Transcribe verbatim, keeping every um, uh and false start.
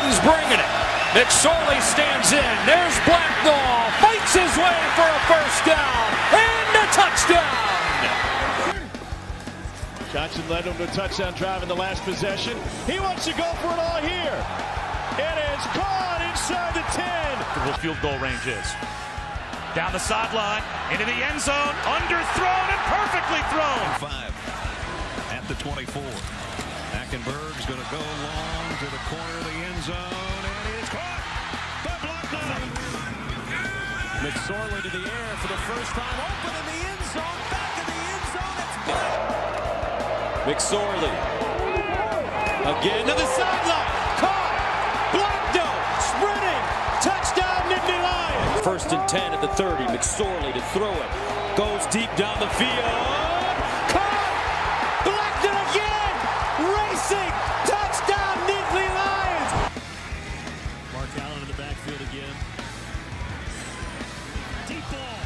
Martin's bringing it. McSorley stands in. There's Blacknall. Fights his way for a first down. And a touchdown. Johnson led him to a touchdown drive in the last possession. He wants to go for it all here. It is caught inside the ten. The field goal range is. Down the sideline, into the end zone, underthrown and perfectly thrown. Five at the twenty-four. Hackenberg's going to go long to the corner of the end zone, and he is caught by Blacknall. McSorley to the air for the first time, open in the end zone, back in the end zone, it's good. McSorley again to the sideline, caught. Blacknall sprinting, touchdown Nittany Lions. First and ten at the thirty. McSorley to throw it, goes deep down the field. Caught. Blacknall again, racing, touchdown Nittany Lions. Mark Allen in the backfield again. Deep ball.